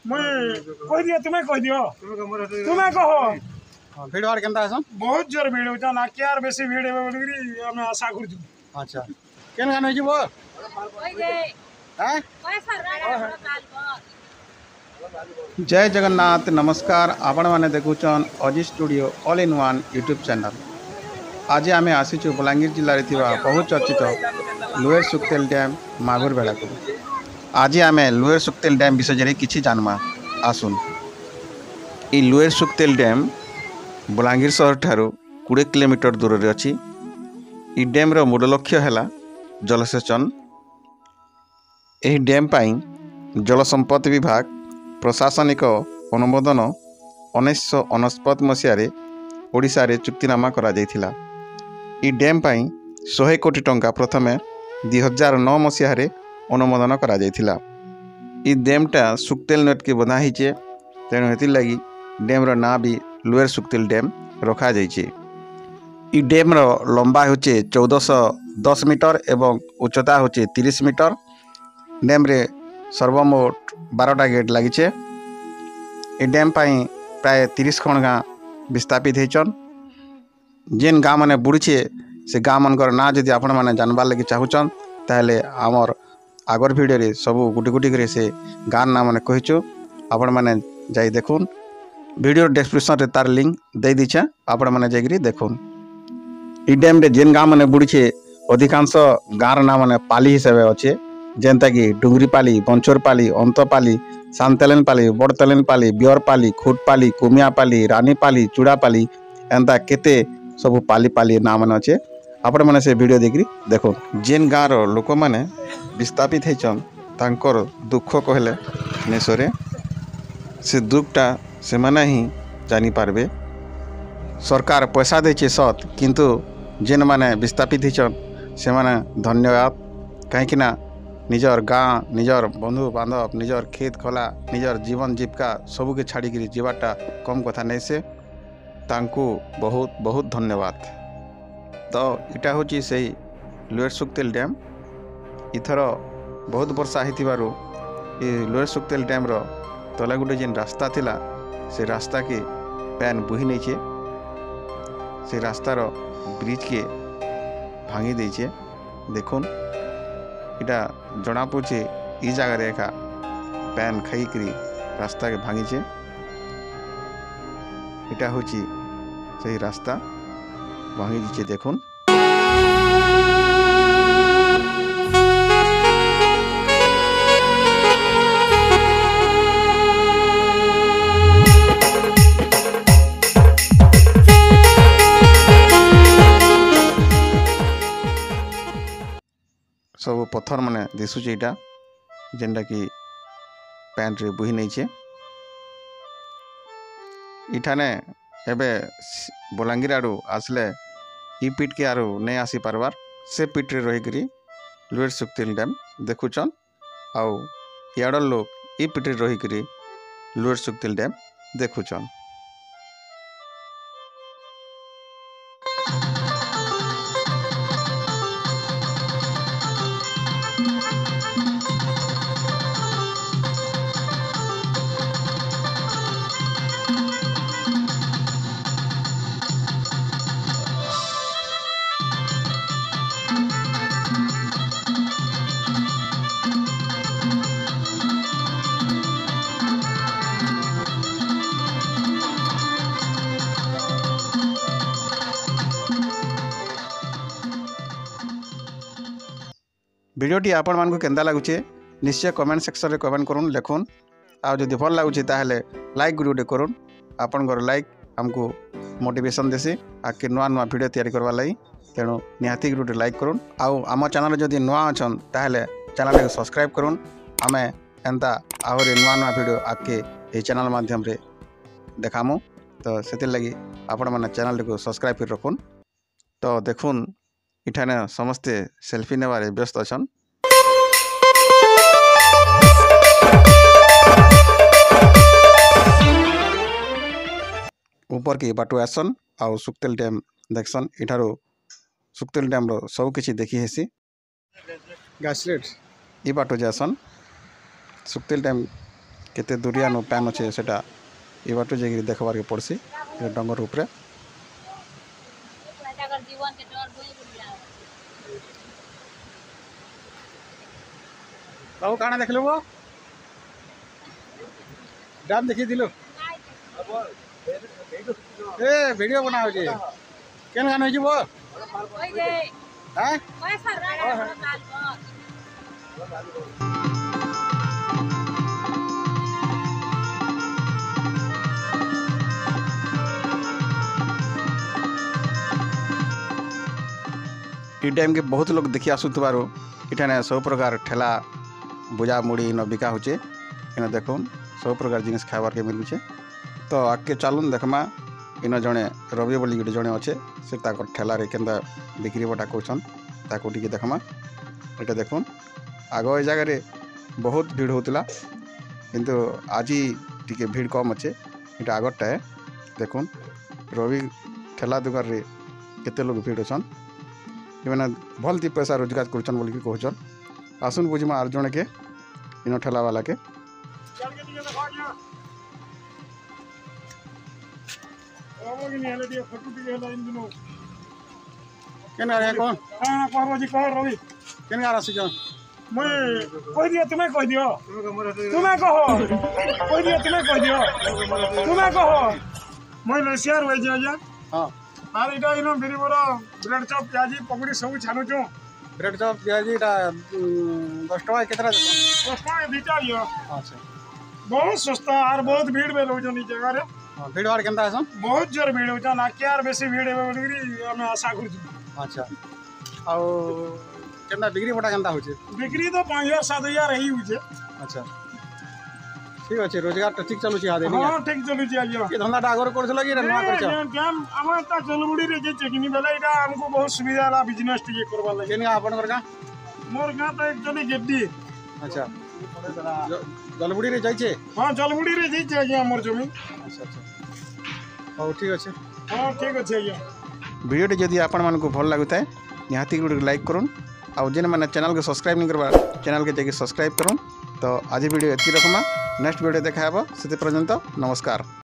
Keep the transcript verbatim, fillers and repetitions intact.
मुई कह दियो तुम्हें कह दियो तुम्हें कहो भीड़ भाड़ केनता आसन बहुत जोर भीड़ होता ना क्या बेसी भीड़ है बोली हमें आशा करछु। अच्छा केन गान होई बो हैं जय जगन्नाथ नमस्कार आपण माने देखुचन अजी studio all in one YouTube channel. आज आम आसीचु बलांगीर जिले में बहुत चर्चित लुएर सुक्तेल डैम मागुर बेड़ा को। आज आम लुएर सुक्तेल डैम विषय किसी जानमा आसुन। ई लुएर सुक्तेल डैम बलांगीर सहर ठारू बीस किलोमीटर दूर रे अछि। ई डैम रो मूल लक्ष्य है जलसेचन। एही डैम पाई जल संपद विभाग प्रशासनिक अनुमोदन उन्नीस अनस्पत मसीह ओडिशा रे चुक्तिनामा करा जायथिला। ई डैम पाई सौ कोटी टंका प्रथमे दुई हजार नौ मसीह अनुमोदन करा जायथिला। ई डैमटा सुक्तेल नेट के बना होइछे, तेणु हेति लगी डैम रो ना भी लुएर सुक्तेल डैम रखा जाइछे। ई डैम रो लंबा होचे चौदह सौ दस मीटर एवं उच्चता होचे तीस मीटर। डैम रे सर्वमोट बारह गेट लगी। ए डैम पाई प्राय तीस खण गाँ विस्थापित होचन। जेन गाँ मैंने बुड़ीचे से गाँ मनकर ना जदि आपण मैंने जानबार लगे चाहूचन ताहले आमर आगर भिडियो रे सबू गुटी गुटी करे से गाँ ना मैंने कहीचु। आपण मैंने जाई देखुन। वीडियो डिस्क्रिप्शन रे तार लिंक दे दीछे, आपण मैंने जाइकरी देखुन। ई डैम रे जेन गाँ मैंने बुड़ीचे अधिकांश गाँर ना मैंने पाली हिसाब अच्छे, जेनता कि डुंगरीपाली, बंचोरपाली, अंतपाली, सांतेलेनपाली, बड़तेलेनपाली, बियरपाली, खुटपाली, कुमियापाली, रानीपाली, चूड़ापाली एंता केते सब पाली पाली ना मन अच्छे। आपण मैंने से वीडियो देखिए देखो। जेन गाँव लोक मैंने विस्थापित होचन तांकर दुख कहले नेसरे से दुखटा से माने ही जानी पारबे। सरकार पैसा देचे सत, किंतु जेन माने विस्थापित होचन से माने धन्यवाद। कहीं ना निजर गाँ, निजर बंधु बांधव, निजर खेत खला, निजर जीवन जीविका सबू के छाड़ी जीवाटा कम कथा नहीं से तांकू बहुत बहुत धन्यवाद। तो इटा होची से लुएर सुक्तेल डैम। इथर बहुत वर्षा होइतिबारु ये लुएर सुक्तेल डैम रो तले गुटे जेन रास्ता थिला से रास्ता के पैन बुही नहीं छे। से रास्तार ब्रिज के भांगी देछे। देखुन इटा जना पड़े ई जगह रेखा पैन खाईकरी रास्ता के भांगीचे। इटा होची सही रास्ता भांगी दीचे। देखुन सब पत्थर माने दिशुचे। इटा जेनटा कि पैंट रे बुही नहीं छे। इठाने एबे बलांगीर आड़ू आसले ई पीट के आरू नहीं आसी पारबार से पीट रे रही लुएर सुक्तेल डैम देखुचन। आउ इाड़ लोग ई पीट रे रही लुएर सुक्तेल डैम देखुचन। वीडियोटी आपण मानकु केंदा लागुचे निश्चय कमेंट सेक्शन रे कमेंट करूँ लिखुन। आ जदि भल लागुचे ताहले लाइक गुटे करूँ। आपण लाइक हमको मोटिवेशन देसी आके नुआ नुआ वीडियो तैयारी करवा लगी। तेणु निहाती गुटे लाइक करूँ। आउ आम चैनल जदि नुआ अछन ताहले चैनल को सब्सक्राइब करूँ। आमे एंता आहरी नुआ नुआ वीडियो आके ए चैनल माध्यम रे देखामु। तो से लगी आपण माने चैनल को सब्सक्राइब कर रखुन। तो देखुन इठाने समस्ते सेल्फी नेबारे व्यस्त अछन। ऊपर के बाटू आसन आउ सुक्तेल डैम देखसन। इठारो सुक्तेल डैम रो सब किछि देखी हेसी। गाछलेट ई बाटो जासन सुक्तेल डैम केते दूरिया नु पैन अच्छे सेटा ये बाटू जाकि देखबार के पड़सी डंगर उपरे बाबू काना देखलु वो डाम देखी दिलो ए वीडियो बना हो जे केन गाना हो वो ओइ जे हैं पैसा रा ई टाइम के बहुत लोग देखी आसुथबारो इठाने सब प्रकार ठेला बुझा मुड़ी इन बिका होचे इन देखुन सब प्रकार जिनिस खाबार के मिलुचे तो आगे चलुन देखमा इन जड़े रवि बोली गोटे जड़े अच्छे से ठेला रे केंदा बिक्री बटा करछन ताको टिके देखमा एटा देखुन आगो ए जगह रे बहुत भीड़ होतला किंतु आज टिके भीड़ कम अच्छे एटा आगरटा है देखुन रवि ठेला दुकान रे केते लोग भीड़ अछन इमाने भल ती पैसा रोजगार करछन बोली कहछन आसुन बुझमा आर जणे के इन ठेला वाला के केन आ कौन हां कहबो जी कह रवि केन आ रसी जन मैं कह दियो तुम्हें कह दियो तुम्हें कहो कह दियो तुम्हें कह दियो तुम्हें कहो मैं लसियार होई जा जा हां आर इटा इनो मेरी बड़ा ब्रेड चॉप प्याजी पकड़ी सब छानु छु ब्रेड चॉप प्याजी टा दस टका केतरा दस टका दीटा लियो अच्छा बहुत सस्ता और बहुत भीड़ में लोग जनी जगह रे हां भीड़ वार केनता हसन बहुत जोर भीड़ होता ना केयार बेसी भीड़ है बोली हमें आशा करछु अच्छा आ केनता बिक्री बटा केनता होचे बिक्री तो पाँच हजार सात हजार ही होचे अच्छा ठीक अच्छे रोजगार तो ठीक चलुची आदे नहीं हां ठीक चलुची आलियो ये धंदा आगर करछला कि नवा करछ हम हम ता जलमुड़ी रे जे चेकिनी बेला इटा हमको बहुत सुविधा ला बिजनेस टिके करबा लागि केन आपन का मोर गां तो एक जनी गेड्डी अच्छा जलमुड़ी रे जाइछे हां जलमुड़ी रे जाइछे आज्ञा मोर जमी अच्छा अच्छा हो ठीक अच्छे हां ठीक अच्छे आज्ञा वीडियो जदि आपण मन को भल लागुता है निहाती गुड लाइक करूँ आउ जेन मैंने चैनल को सब्सक्राइब नहीं करवा चैनल के जाकि सब्सक्राइब करूँ तो आज वीडियो एति रखमा नेक्स्ट वीडियो देखा से पर्यंत नमस्कार।